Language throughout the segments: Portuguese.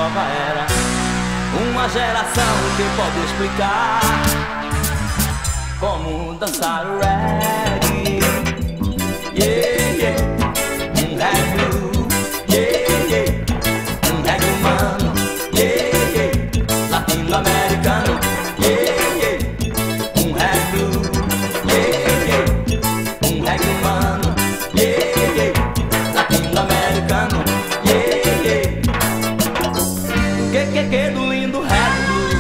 nova era, uma geração que pode explicar como dançar o reggae. Yeah, yeah. Reggae blue, yeah, yeah. Reggae humano, yeah, yeah. Latino-americano, yeah, yeah. Reggae blue, yeah, yeah. Reggae humano, yeah, yeah. Latino-americano, yeah, yeah. Que do lindo reggae blue.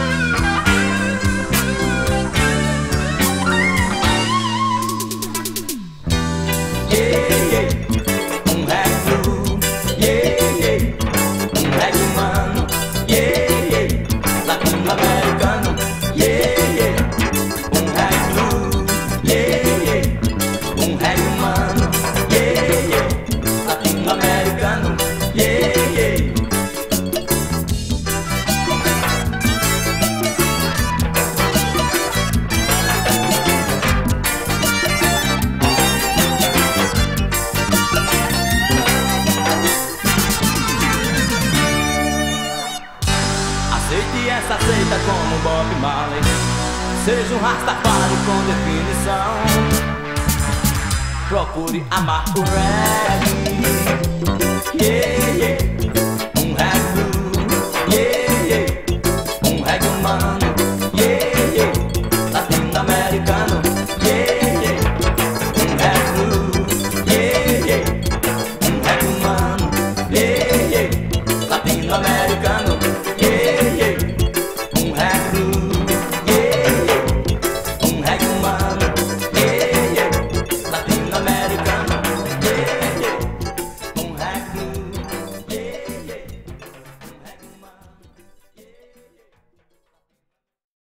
Latino-americano, yeah, yeah. Reggae blue, yeah, yeah. Reggae humano, yeah, yeah. Latino-americano, yeah, yeah. Aceite essa seita como Bob Marley, seja um Rastafari com definição. Procure amar o reggae, yeah, yeah. Reggae blue, yeah, yeah. Reggae humano, yeah, yeah. Latino-americano, yeah, yeah. Reggae blue, yeah, yeah. Reggae humano, yeah, yeah. Latino-americano.